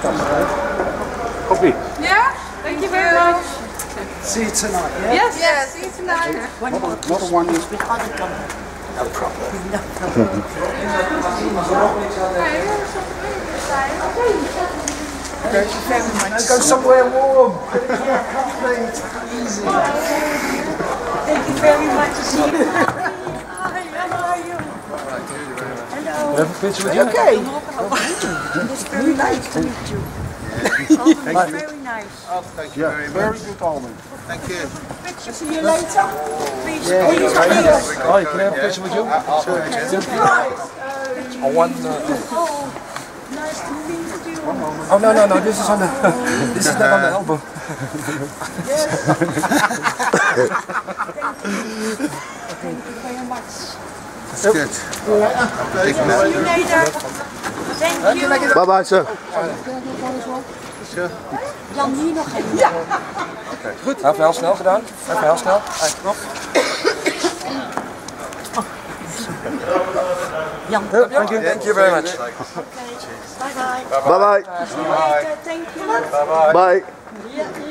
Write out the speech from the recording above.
Copy. Yeah? Thank you very much. See you tonight, yeah? Yes, yes, see you tonight. Another one is... With other company. No problem. No problem. Okay. Let's go somewhere warm. Easy. Thank you very much to see you. Hi, how are you? Hello. Can I have a picture with you? Okay. It's very nice to meet you. Thank you. Very nice. Oh, thank you very much. Very good, Almond. Thank you. See you later. Please, Yeah, please, yeah, please. yeah. Hi, can I have a picture with you? I want. Oh, nice to meet you. Oh no, this is on the. This is not on the album. Thank you very much. That's good. See you later. Thank you. Bye bye, sir. Jan, hier nog een. Ja. Goed. Even heel snel gedaan. Even heel snel. Knop. Jan. Thank you very much. Bye bye. Bye bye. See you later. Thank you. Bye. Yeah.